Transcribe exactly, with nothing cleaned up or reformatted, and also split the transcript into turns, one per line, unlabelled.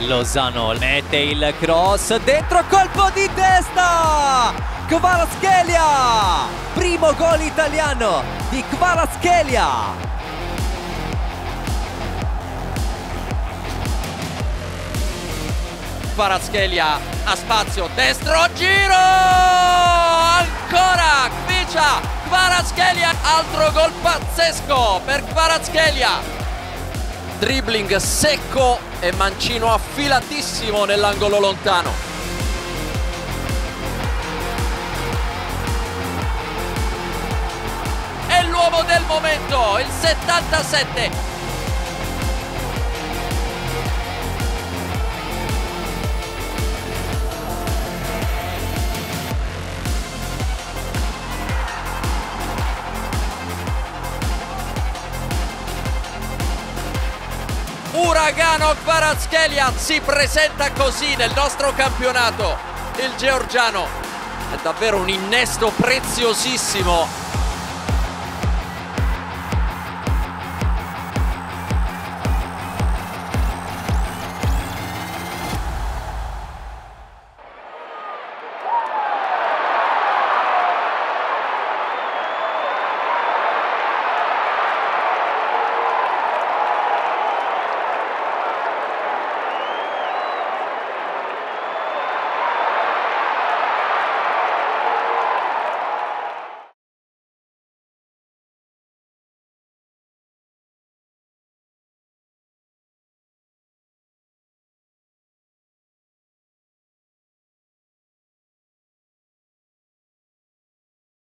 Lozano mette il cross dentro, colpo di testa! Kvaratskhelia! Primo gol italiano di Kvaratskhelia!
Kvaratskhelia a spazio, destro, giro! Ancora Kvicha! Kvaratskhelia, altro gol pazzesco per Kvaratskhelia! Dribbling secco e mancino affilatissimo nell'angolo lontano. È l'uomo del momento, il settantasette. Uragano Kvaratskhelia si presenta così nel nostro campionato. Il georgiano è davvero un innesto preziosissimo